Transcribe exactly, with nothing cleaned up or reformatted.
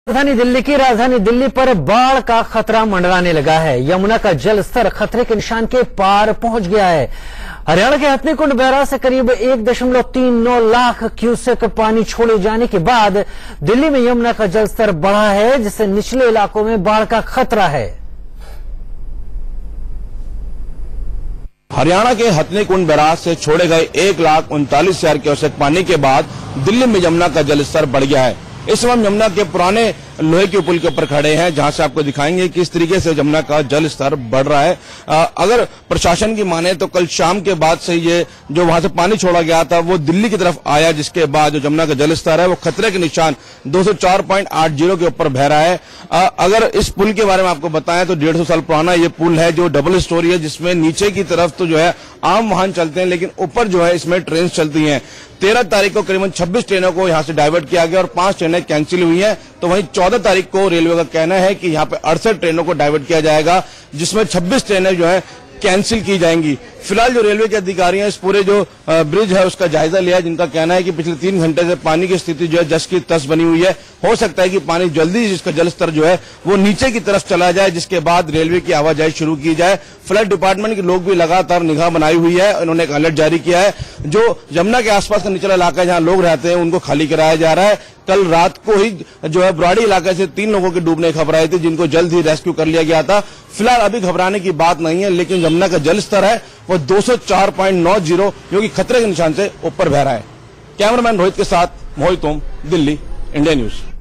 राजधानी दिल्ली की राजधानी दिल्ली पर बाढ़ का खतरा मंडराने लगा है। यमुना का जल स्तर खतरे के निशान के पार पहुंच गया है। हरियाणा के हथनीकुंड बैराज से करीब एक दशमलव तीन नौ लाख क्यूसेक पानी छोड़े जाने के बाद दिल्ली में यमुना का जल स्तर बढ़ा है, जिससे निचले इलाकों में बाढ़ का खतरा है। हरियाणा के हथनीकुंड बैराज से छोड़े गए एक लाख उनतालीस हजार क्यूसेक पानी के बाद दिल्ली में यमुना का जल स्तर बढ़ गया है। इस समय हम यमुना के पुराने लोहे के पुल के ऊपर खड़े हैं, जहां से आपको दिखाएंगे किस तरीके से यमुना का जल स्तर बढ़ रहा है। आ, अगर प्रशासन की माने तो कल शाम के बाद से ये जो वहां से पानी छोड़ा गया था वो दिल्ली की तरफ आया, जिसके बाद जो यमुना का जल स्तर है वो खतरे के निशान दो सौ चार पॉइंट आठ जीरो के ऊपर बह रहा है। आ, अगर इस पुल के बारे में आपको बताएं तो डेढ़ सौ साल पुराना ये पुल है, जो डबल स्टोरी है, जिसमें नीचे की तरफ तो जो है आम वाहन चलते हैं, लेकिन ऊपर जो है इसमें ट्रेन चलती हैं। तेरह तारीख को करीबन छब्बीस ट्रेनों को यहां से डाइवर्ट किया गया और पांच ट्रेनें कैंसिल हुई हैं। तो वहीं चौदह तारीख को रेलवे का कहना है कि यहां पे अड़सठ ट्रेनों को डाइवर्ट किया जाएगा, जिसमें छब्बीस ट्रेनें जो है कैंसिल की जाएंगी। फिलहाल जो रेलवे के अधिकारी हैं इस पूरे जो ब्रिज है उसका जायजा लिया है, जिनका कहना है कि पिछले तीन घंटे से पानी की स्थिति जो है जस की तस बनी हुई है। हो सकता है कि पानी जल्दी इसका जल स्तर जो है वो नीचे की तरफ चला जाए, जिसके बाद रेलवे की आवाजाही शुरू की जाए। फ्लड डिपार्टमेंट के लोग भी लगातार निगाह बनाई हुई है, उन्होंने एक अलर्ट जारी किया है। जो यमुना के आसपास का निचला इलाका है जहां लोग रहते हैं उनको खाली कराया जा रहा है। कल रात को ही जो है बुराड़ी इलाके से तीन लोगों के डूबने की खबर आई थी, जिनको जल्द ही रेस्क्यू कर लिया गया था। फिलहाल अभी घबराने की बात नहीं है, लेकिन यमुना का जल स्तर है वो दो सौ चार पॉइंट नौ जीरो जो कि खतरे के निशान से ऊपर बह रहा है। कैमरामैन रोहित के साथ मोहित ओम, दिल्ली, इंडिया न्यूज।